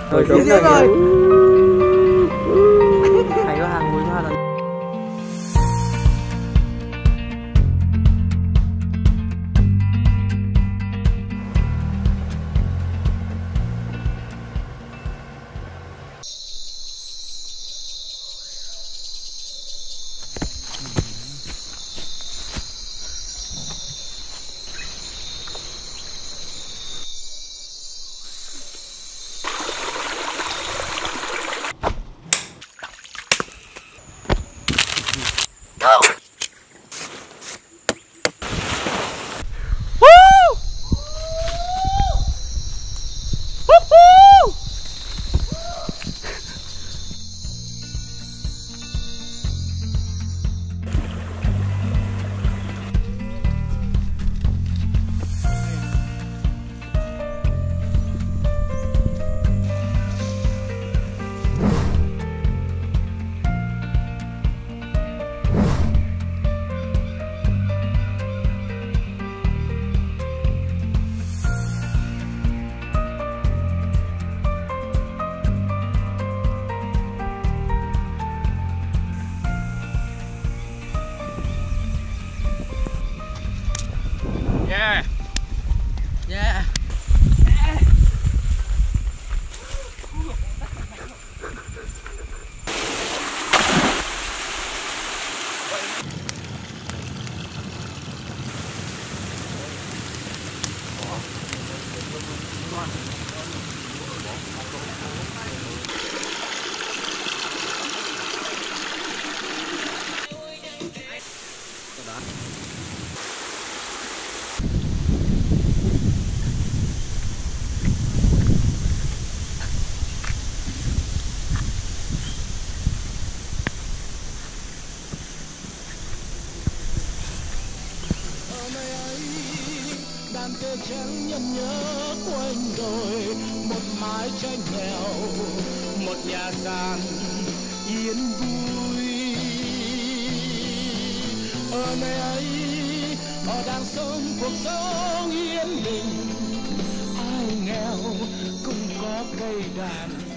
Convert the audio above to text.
Rồi Đi rồi. rồi. Hay có hàng mũi hoa là Yeah. yeah. đàn tơ trắng nhầm nhớ quanh đồi, một mái tranh nghèo, một nhà sàn yên vui. Ở nơi ấy họ đang sống cuộc sống yên bình, ai nghèo cũng có cây đàn.